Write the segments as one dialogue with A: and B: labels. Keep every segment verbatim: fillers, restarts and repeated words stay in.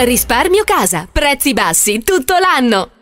A: Risparmio Casa, prezzi bassi tutto l'anno.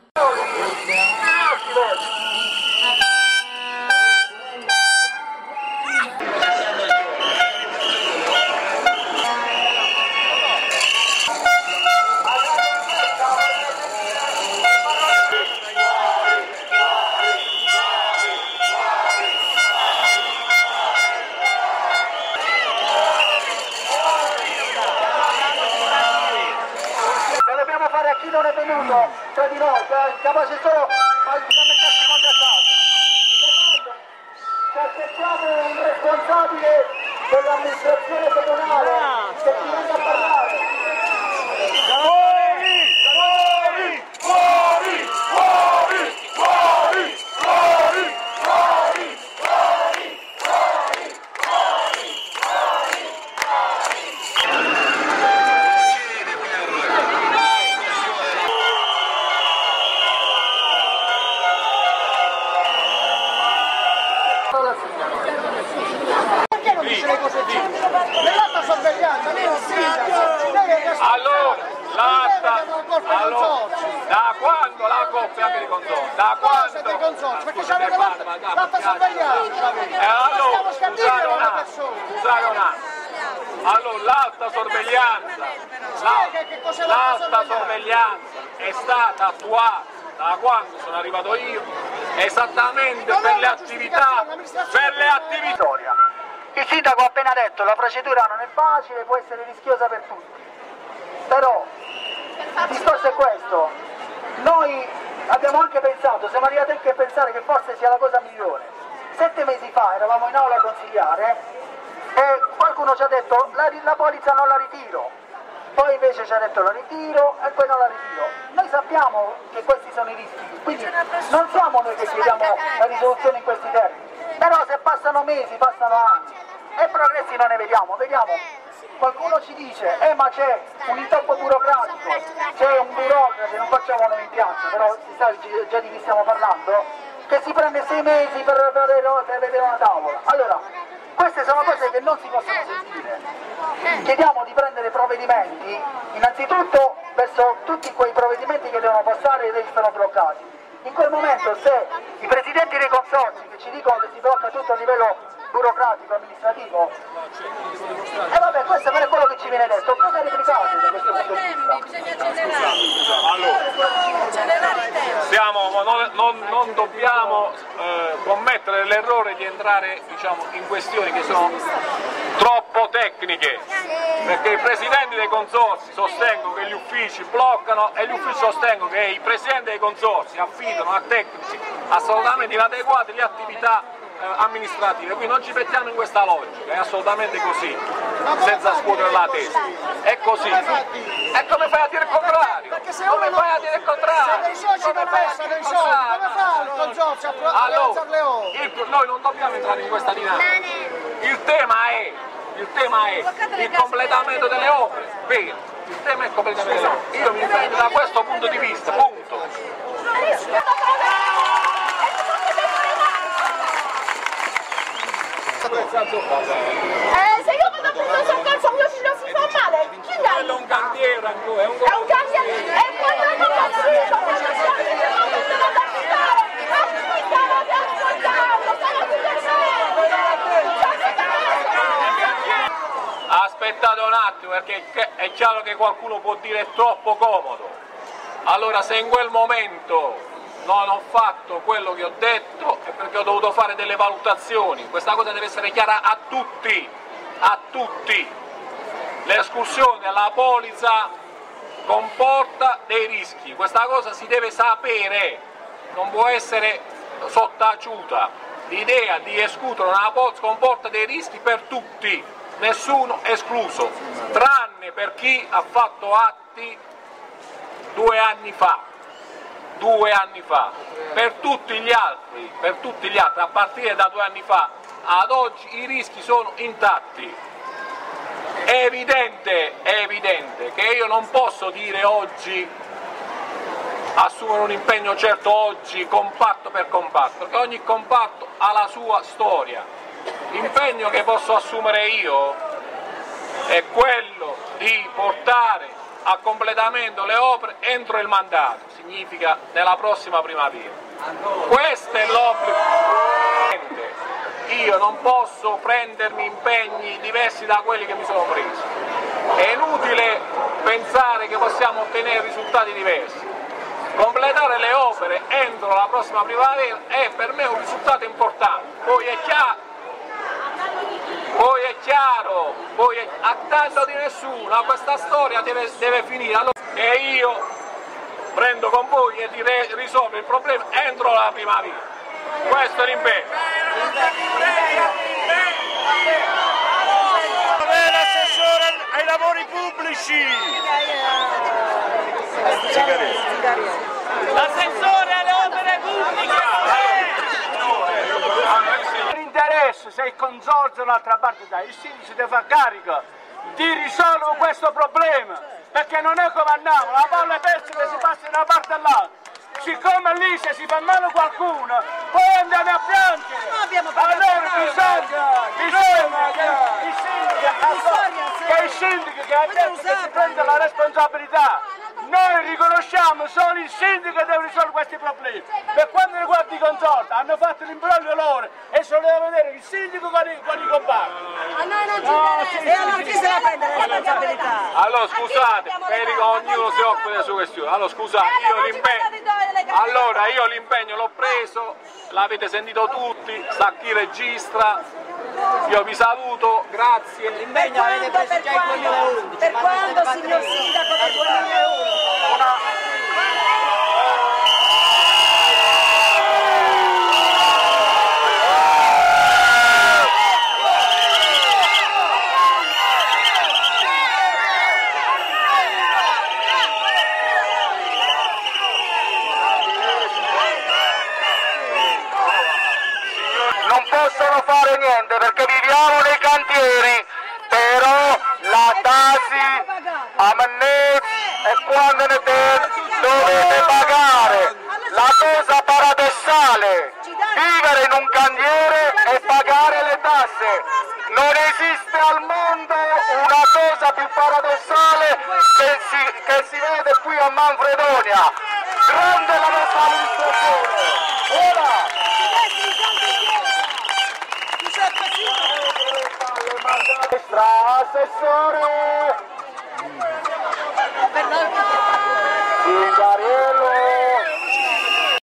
B: Fare a chi non è venuto tra di noi, capace solo a mettersi contro casa. Secondo, ci aspettiamo un responsabile dell'amministrazione comunale che ci venga a parlare. Fuori! Fuori! Fuori! Fuori! Fuori! Fuori! Fuori! Fuori! Fuori!
C: Perché non dice le cose giuste? Nell'alta sorveglianza, lei non sindaco,
D: allora, l'alta, allora, da quando la coppia anche di consorzio? Da quando?
C: Cosa dei consorzi? Perché c'avete l'alta sorveglianza.
D: E allora, scusate un attimo, scusate un attimo. Allora, l'alta sorveglianza, l'alta sorveglianza è stata attuata da quando sono arrivato io, esattamente per le attività, per le attività.
B: Il sindaco ha appena detto che la procedura non è facile, può essere rischiosa per tutti, però il discorso è questo, noi abbiamo anche pensato, siamo arrivati anche a pensare che forse sia la cosa migliore. Sette mesi fa eravamo in aula a consigliare e qualcuno ci ha detto la, la polizza non la ritiro, poi invece ci ha detto la ritiro e poi non la ritiro. Noi sappiamo che questi sono i rischi, quindi non siamo noi che chiediamo la risoluzione in questi termini, però se passano mesi, passano anni e progressi non ne vediamo, vediamo, qualcuno ci dice, eh ma c'è un intoppo burocratico, c'è un burocrate, non facciamo noi in piazza, però si sa già di chi stiamo parlando, che si prende sei mesi per, per, per vedere una tavola. Allora, queste sono cose che non si possono sentire. Chiediamo di prendere provvedimenti, innanzitutto verso tutti quei provvedimenti che devono passare e restano bloccati. In quel momento se i presidenti dei consorzi che ci dicono che si blocca tutto a livello burocratico, amministrativo, e eh vabbè, questo non è quello che ci viene detto, cosa replicate da questo punto di vista?
D: Allora, siamo, non, non, non dobbiamo eh, commettere l'errore di entrare, diciamo, in questioni che sono troppo tecniche, perché i presidenti dei consorzi sostengono che gli uffici bloccano e gli uffici sostengono che i presidenti dei consorzi affidano a tecnici assolutamente inadeguati le attività eh, amministrative, quindi non ci mettiamo in questa logica, è assolutamente così, senza scuotere la testa, è così. E come fai a dire il contrario? Come fai a dire il contrario?
C: Se dei soci non restano i soldi, come fa il consorzio a alzare le ore?
D: Noi non dobbiamo entrare in questa dinamica, il tema è, il tema è il completamento delle opere, vero, il tema è il completamento delle opere, io mi impegno da questo punto di vista, punto.
E: Eh, se io vado a prendere soccorso mio figlio si fa male, chi dà?
D: Quello è un cantiere ancora, è un
E: È un cantiere, e poi dopo cazzo, quando siamo in giro non devo aspettare, aspettare che ascoltare, stare tutte
D: Aspettate un attimo, perché è chiaro che qualcuno può dire è troppo comodo. Allora, se in quel momento non ho fatto quello che ho detto è perché ho dovuto fare delle valutazioni, questa cosa deve essere chiara a tutti, a tutti. L'escursione della polizza comporta dei rischi, questa cosa si deve sapere, non può essere sottaciuta. L'idea di escludere una polizza comporta dei rischi per tutti, nessuno escluso, tranne per chi ha fatto atti due anni fa. Due anni fa, per tutti gli altri, per tutti gli altri, a partire da due anni fa ad oggi i rischi sono intatti. È evidente, è evidente che io non posso dire oggi, assumere un impegno certo oggi, comparto per comparto, perché ogni comparto ha la sua storia. L'impegno che posso assumere io è quello di portare a completamento le opere entro il mandato, significa nella prossima primavera. Questo è l'obbligo. Io non posso prendermi impegni diversi da quelli che mi sono presi. È inutile pensare che possiamo ottenere risultati diversi. Completare le opere entro la prossima primavera è per me un risultato importante. Poi è chiaro, poi è chiaro, poi è, a tanto di nessuno, questa storia deve, deve finire. Allora, e io prendo con voi e ti risolvo il problema entro la primavera. Questo è l'impegno.
F: L'assessore ai lavori pubblici.
C: L'assessore alle opere pubbliche! L'interesse, se il consorzio dall'altra parte dà, il sindaco deve fare carico di risolvere questo problema, perché non è come andiamo, la palla è persa che si passa da una parte all'altra. Siccome lì se si fa male qualcuno, poi andiamo a piangere. Allora bisogna, bisogna che il sindaco, che il sindaco che ha detto che si prende la responsabilità. Noi riconosciamo solo il sindaco che deve risolvere questi problemi. Per quanto riguarda i consorzi, hanno fatto l'imbroglio loro e se lo deve vedere il sindaco con i, con i compagni.
E: A noi non ci interessa. E allora chi se la prende la responsabilità?
D: Allora scusate, Federico, ognuno si occupa della sua questione. Allora scusate, io l'impegno. Allora io l'impegno l'ho preso, l'avete sentito tutti, sa chi registra. Io vi saluto, grazie.
E: L'impegno avete preso già il duemilaundici. Per quando, signor sindaco, del duemilaundici?
B: Non possono fare niente perché viviamo nei cantieri, però la Tasi a Mannese e quando ne dovete pagare. La cosa paradossale, vivere in un cantiere e pagare le tasse. Non esiste al mondo una cosa più paradossale che si, che si vede qui a Manfredonia. Grande la nostra amministrazione. Ora, assessore!